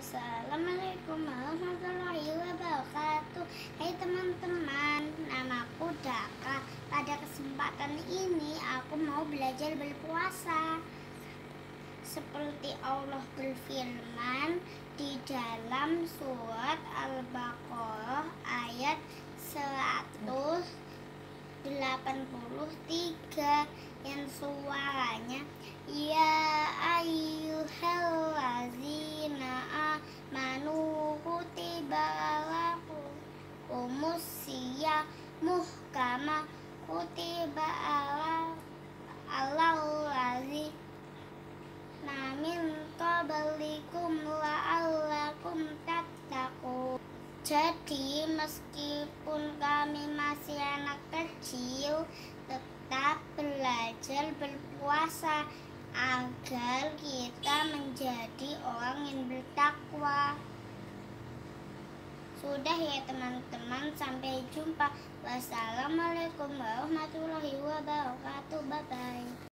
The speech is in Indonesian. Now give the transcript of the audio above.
Assalamualaikum warahmatullahi wabarakatuh. Hai teman-teman, namaku Daka. Pada kesempatan ini aku mau belajar berpuasa. Seperti Allah berfirman di dalam surat Al-Baqarah ayat 183 yang suaranya ya ayyuhallazina amanu kutiba alaikumus siyamu kama kutiba alal ladzina min qablikum la'allakum tattaqun. Jadi meskipun kami masih anak kecil, tetap belajar berpuasa agar kita menjadi orang yang bertakwa. Sudah ya teman-teman, sampai jumpa. Wassalamualaikum warahmatullahi wabarakatuh. Bye bye.